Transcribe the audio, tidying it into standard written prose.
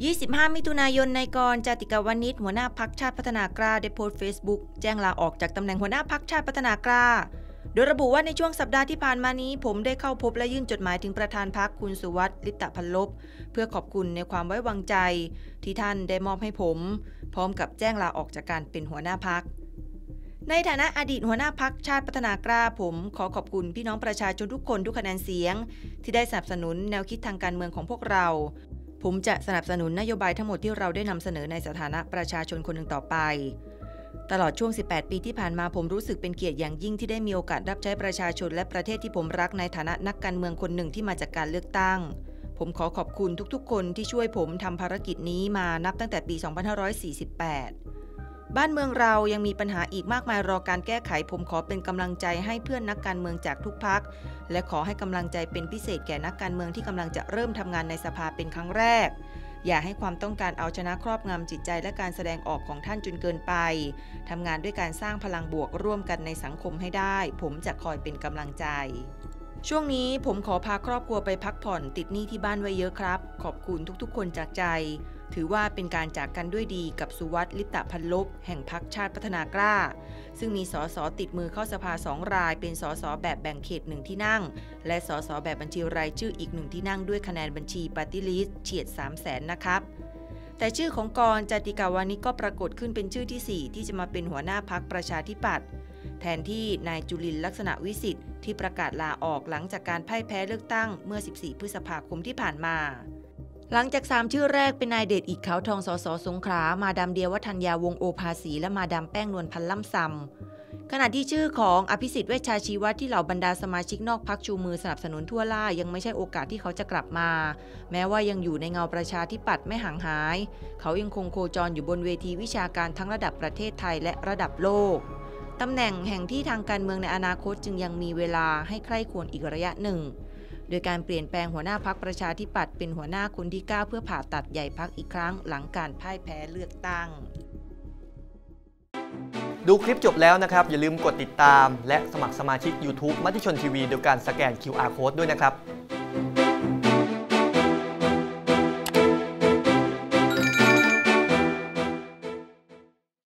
25 มิถุนายน นายกร จาติกาวณิชหัวหน้าพรรคชาติพัฒนากล้าได้โพสต์ Facebook แจ้งลาออกจากตำแหน่งหัวหน้าพรรคชาติพัฒนากล้าโดยระบุว่าในช่วงสัปดาห์ที่ผ่านมานี้ผมได้เข้าพบและยื่นจดหมายถึงประธานพรรคคุณสุวัสดิ์ ลิปตพันลบเพื่อขอบคุณในความไว้วางใจที่ท่านได้มอบให้ผมพร้อมกับแจ้งลาออกจากการเป็นหัวหน้าพรรคในฐานะอดีตหัวหน้าพรรคชาติพัฒนากล้าผมขอขอบคุณพี่น้องประชาชนทุกคนทุกคะแนนเสียงที่ได้สนับสนุนแนวคิดทางการเมืองของพวกเราผมจะสนับสนุนนโยบายทั้งหมดที่เราได้นำเสนอในสถานะประชาชนคนหนึ่งต่อไปตลอดช่วง 18 ปีที่ผ่านมาผมรู้สึกเป็นเกียรติอย่างยิ่งที่ได้มีโอกาสรับใช้ประชาชนและประเทศที่ผมรักในฐานะนักการเมืองคนหนึ่งที่มาจากการเลือกตั้งผมขอขอบคุณทุกๆคนที่ช่วยผมทำภารกิจนี้มานับตั้งแต่ปี 2548 บ้านเมืองเรายังมีปัญหาอีกมากมายรอการแก้ไขผมขอเป็นกำลังใจให้เพื่อนนักการเมืองจากทุกพรรคและขอให้กำลังใจเป็นพิเศษแก่นักการเมืองที่กำลังจะเริ่มทำงานในสภาเป็นครั้งแรกอย่าให้ความต้องการเอาชนะครอบงำจิตใจและการแสดงออกของท่านจนเกินไปทำงานด้วยการสร้างพลังบวกร่วมกันในสังคมให้ได้ผมจะคอยเป็นกำลังใจช่วงนี้ผมขอพาครอบครัวไปพักผ่อนติดหนี้ที่บ้านไว้เยอะครับขอบคุณทุกๆคนจากใจถือว่าเป็นการจากกันด้วยดีกับสุวัสดิ์ ลิปตพันลบแห่งพรรคชาติพัฒนากล้าซึ่งมีสสติดมือเข้าสภา2 รายเป็นสสแบบแบ่งเขต1ที่นั่งและสสแบบบัญชีรายชื่ออีก1ที่นั่งด้วยคะแนนบัญชีปาร์ตี้ลิสต์เฉียด 300,000 นะครับแต่ชื่อของกร จาติกาวณิชก็ปรากฏขึ้นเป็นชื่อที่4ที่จะมาเป็นหัวหน้าพรรคประชาธิปัตย์แทนที่นายจุลินทร์ลักษณะวิสิทธิ์ที่ประกาศลาออกหลังจากการพ่ายแพ้เลือกตั้งเมื่อ 14 พฤษภาคมที่ผ่านมาหลังจาก3ชื่อแรกเป็นนายเดชอิฐขาวทองสสสงขลามาดามเดียวัฒนยาวงศ์โอภาสีและมาดามแป้งนวลพันธ์ล่ำซำขณะที่ชื่อของอภิสิทธิ์เวชชาชีวะที่เหล่าบรรดาสมาชิกนอกพรรคชูมือสนับสนุนทั่วล่ายังไม่ใช่โอกาสที่เขาจะกลับมาแม้ว่ายังอยู่ในเงาประชาธิปัตย์ไม่ห่างหายเขายังคงโคจรอยู่บนเวทีวิชาการทั้งระดับประเทศไทยและระดับโลกตำแหน่งแห่งที่ทางการเมืองในอนาคตจึงยังมีเวลาให้ใคร่ควรอีกระยะหนึ่งโดยการเปลี่ยนแปลงหัวหน้าพรรคประชาธิปัตย์เป็นหัวหน้าคนที่9เพื่อผ่าตัดใหญ่พรรคอีกครั้งหลังการพ่ายแพ้เลือกตั้งดูคลิปจบแล้วนะครับอย่าลืมกดติดตามและสมัครสมาชิก YouTube มติชนทีวีโดยการสแกน QR Code ด้วยนะครับ